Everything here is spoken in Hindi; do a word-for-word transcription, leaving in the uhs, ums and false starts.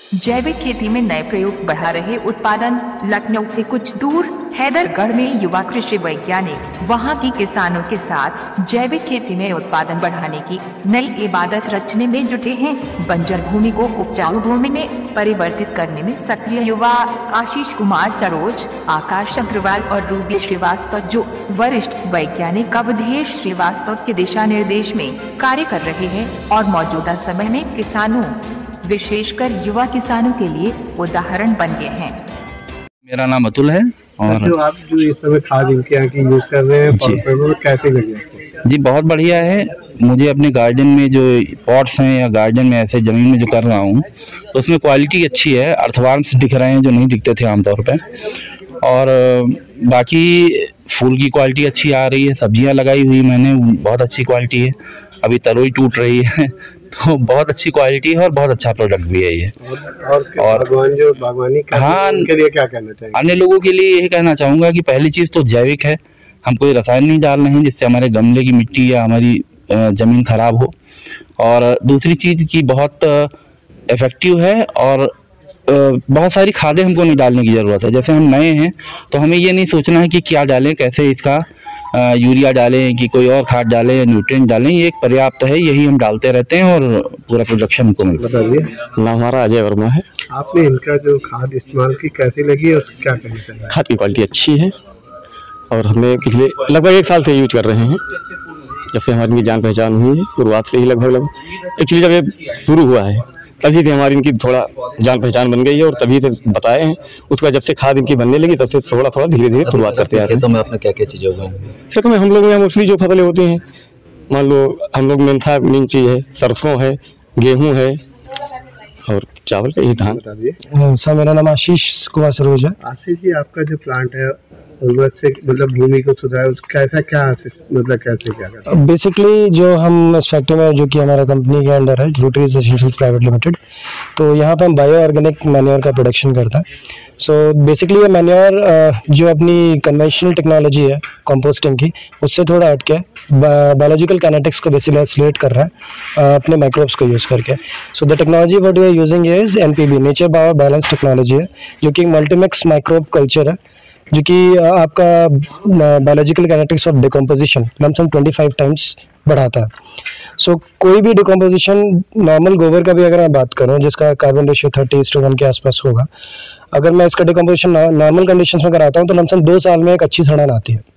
जैविक खेती में नए प्रयोग बढ़ा रहे उत्पादन। लखनऊ से कुछ दूर हैदरगढ़ में युवा कृषि वैज्ञानिक वहां के किसानों के साथ जैविक खेती में उत्पादन बढ़ाने की नई इबादत रचने में जुटे हैं। बंजर भूमि को उपजाऊ भूमि में परिवर्तित करने में सक्रिय युवा आशीष कुमार सरोज, आकाश अग्रवाल और रूबी श्रीवास्तव, जो वरिष्ठ वैज्ञानिक अवधेश श्रीवास्तव के दिशा निर्देश में कार्य कर रहे हैं और मौजूदा समय में किसानों, विशेषकर युवा किसानों के लिए उदाहरण बन गए हैं। मेरा नाम अतुल है और जो आप जो इस समय खाद इनके यहाँ की यूज कर रहे हैं जी, कैसे लगे जी? बहुत बढ़िया है। मुझे अपने गार्डन में जो पॉट्स हैं या गार्डन में ऐसे ज़मीन में जो कर रहा हूँ तो उसमें क्वालिटी अच्छी है। अर्थवर्म्स दिख रहे हैं जो नहीं दिखते थे आमतौर पे, और बाकी फूल की क्वालिटी अच्छी आ रही है। सब्जियां लगाई हुई मैंने, बहुत अच्छी क्वालिटी है। अभी तरोई टूट रही है तो बहुत अच्छी क्वालिटी है और बहुत अच्छा प्रोडक्ट भी है ये। और, और बागवान जो बागवानी कर हाँ, उनके लिए क्या कहना चाहिए? अन्य लोगों के लिए यही कहना चाहूँगा कि पहली चीज़ तो जैविक है, हम कोई रसायन नहीं डाल रहे हैं जिससे हमारे गमले की मिट्टी या हमारी ज़मीन खराब हो। और दूसरी चीज़ की बहुत इफेक्टिव है और बहुत सारी खादें हमको नहीं डालने की ज़रूरत है। जैसे हम नए हैं तो हमें ये नहीं सोचना है कि क्या डालें, कैसे इसका यूरिया डालें कि कोई और खाद डालें या न्यूट्रिएंट डालें। ये एक पर्याप्त है, यही हम डालते रहते हैं और पूरा प्रोडक्शन हमको मिलता है। बताइए। नाम हमारा अजय वर्मा है। आपने इनका जो खाद इस्तेमाल की कैसी लगी और क्या कहना चाहिए? खाद की क्वालिटी अच्छी है और हमें पिछले लगभग एक साल से यूज कर रहे हैं। जब से हमारी जान पहचान हुई है, शुरुआत से ही लगभग लगभग एक्चुअली जब ये शुरू हुआ है तभी से हमारी इनकी थोड़ा जान पहचान बन गई है और तभी से बताए हैं। उसके बाद जब से खाद इनकी बनने लगी तब से थोड़ा थोड़ा धीरे धीरे शुरुआत करते आ रहे हैं। तो मैं अपने क्या क्या चीज़ें उगाऊँ? खेतों में हम लोग यहाँ मोस्टली जो फसलें होती हैं, मान लो हम लोग मेंथा मेन चीज़ है, सरसों है, गेहूँ है और चावल का ही धान। बताइए। सर मेरा नाम आशीष कुमार सरोज है। आशीष जी, आपका जो प्लांट है से मतलब भूमि को सुधार कैसा क्या मतलब कैसे क्या करते हैं? बेसिकली जो हम इस फैक्ट्री में, जो कि हमारा कंपनी के अंडर है रूटरीज एसेंशियल्स प्राइवेट लिमिटेड, तो यहाँ पे हम बायो ऑर्गेनिक मैन्योर का प्रोडक्शन करता है। सो बेसिकली ये मैन्योर जो अपनी कन्वेंशनल टेक्नोलॉजी है कंपोस्टिंग की, उससे थोड़ा हटके बायोलॉजिकल काइनेटिक्स को बेसिकली आइसोलेट कर रहा है अपने माइक्रोब्स को यूज़ करके। So the technology what we are using is N P B, nature bio balance technology है, जो कि मल्टीमिक्स माइक्रोब कल्चर है, जो कि आपका biological kinetics of decomposition lumpsum पच्चीस टाइम्स बढ़ाता है। सो so, कोई भी डिकम्पोजिशन नॉर्मल गोबर का भी अगर मैं बात करूं जिसका carbon ratio thirty is to one के आसपास होगा, अगर मैं इसका डिकम्पोजिशन नॉर्मल कंडीशंस में कराता हूं तो लमसम दो साल में एक अच्छी सड़न आती है।